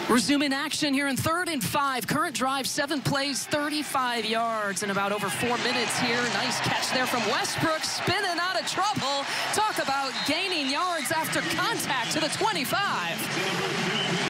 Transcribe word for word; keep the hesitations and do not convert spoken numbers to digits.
Resuming action here in third and five. Current drive, seven plays, thirty-five yards in about over four minutes here. Nice catch there from Westbrook, spinning out of trouble. Talk about gaining yards after contact to the twenty-five.